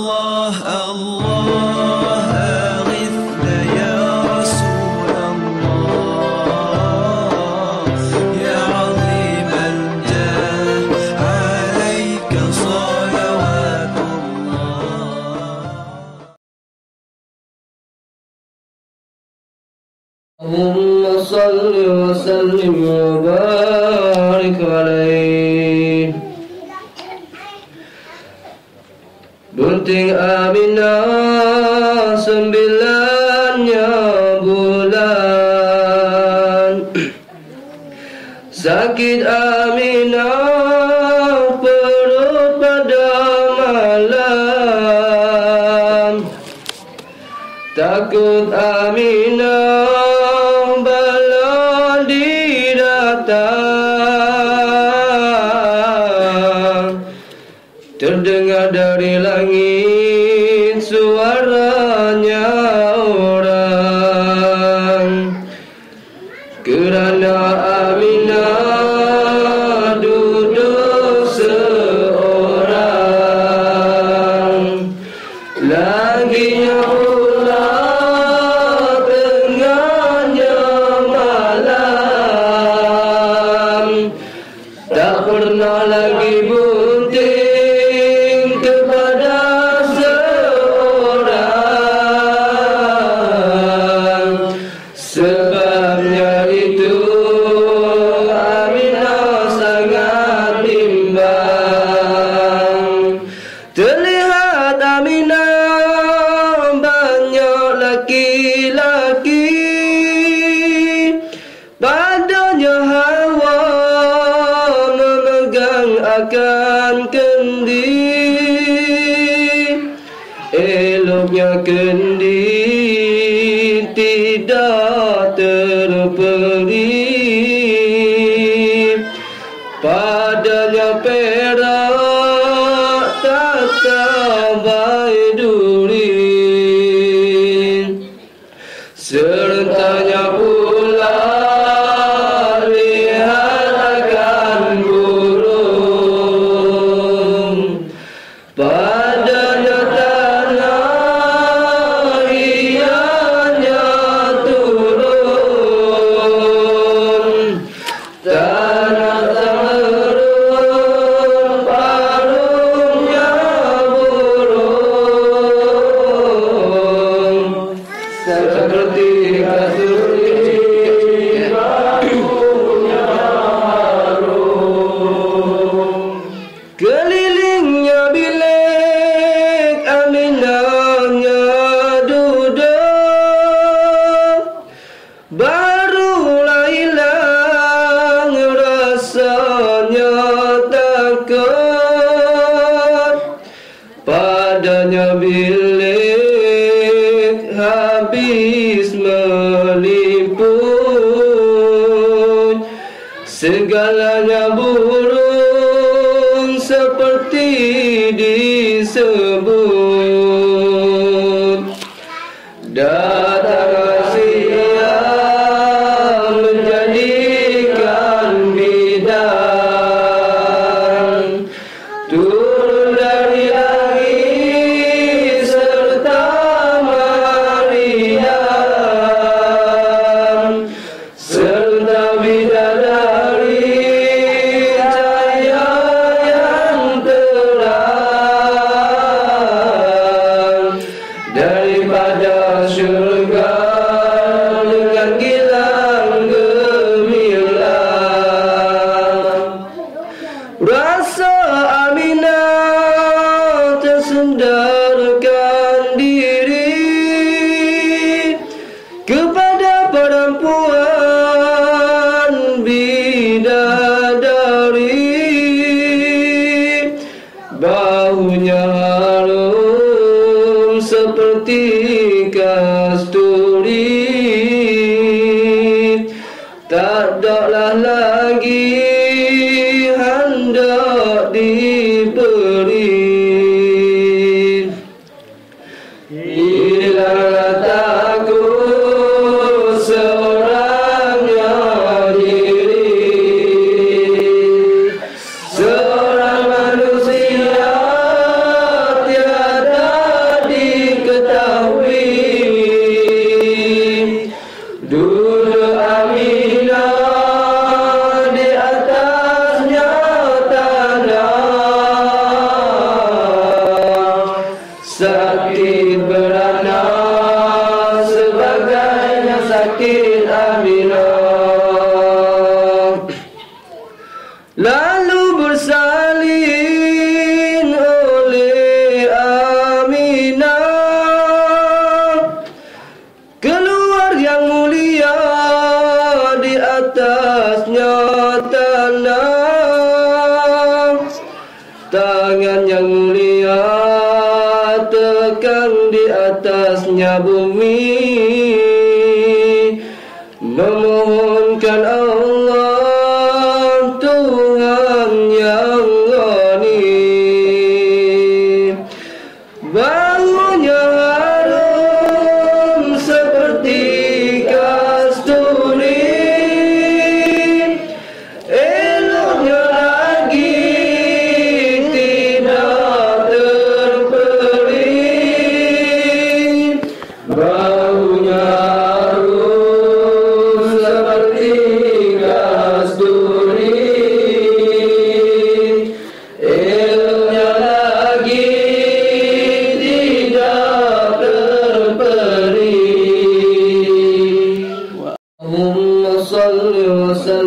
الله الله أغثنا يا رسول الله يا عظيم الجاه عليك صلوات الله. اللهم صل وسلم وبارك عليه. Bunting Aminah 9-nya bulan, sakit Aminah perut pada malam, takut Aminah bala didatang. Terdengar dari langit suaranya orang, kerana Aminah duduk seorang. Laginya pula tengahnya malam, tak pernah lagi bunting kepada seorang. Sebabnya itu Aminah sangat bimbang. Terlihat Aminah banyak laki-laki, padanya hawa memegang akan kendi. Eloknya kendi tidak terperi, padanya perak tata baiduri. Sertanya pula lihat akan burung, padanya tanah ianya turun. Tanah tamerun parungnya burung, seperti kasturi parungnya harum. Kelilingnya bilik Aminahnya duduk, barulah hilang rasanya takut. Padanya bilik habis meliput, segalanya burung seperti disebut. Datang Asia menjadikan bidang, turun dari langit serta Maryam, serta bidadari cahaya yang terang daripada syurga dengan gilang gemilang. Rasa Aminah tersendarkan diri kepada perempuan bidadari. Bahunya harum seperti kasturi, tak daklah lagi hendak diberi. sakit beranak sebagainya sakit Aminah. Lalu bersalin oleh Aminah keluar yang mulia di atasnya tanah. Tangan yang mulia tekan di atasnya bumi, memohonkan Allah Tuhan yang ghani. Bahunya harum seperti kasturi, eloknya lagi tidak terperi. Bahunya harum seperti kasturi, eloknya lagi tidak terperi. Allahumma salli wa sallim